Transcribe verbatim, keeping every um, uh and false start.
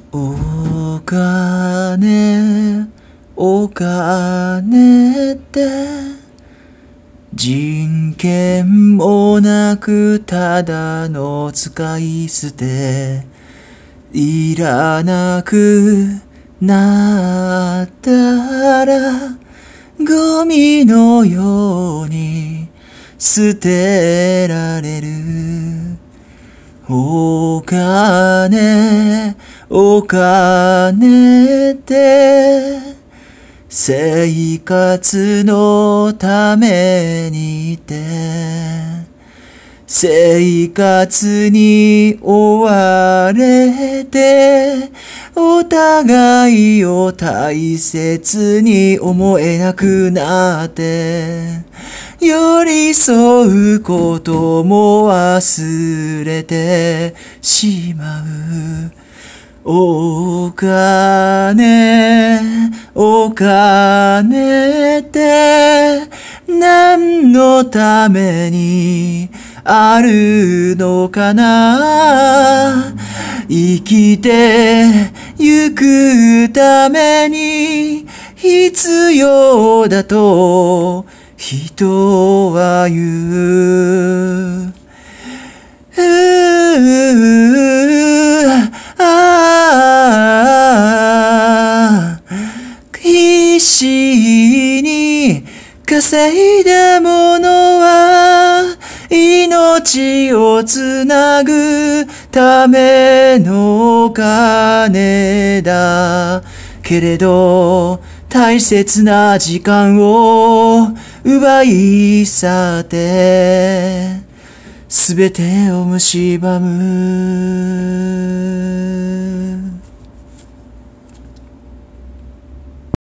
お金、お金って人権もなくただの使い捨て、いらなくなったらゴミのように捨てられる。お金、お金って生活のためにって生活に追われてお互いを大切に思えなくなって寄り添うことも忘れてしまう。お金、お金って何のためにあるのかな。生きてゆくために必要だと人は言う。うーああ必死に稼いだものは命をつなぐためのお金だけれど大切な時間を奪い去ってすべてを蝕む。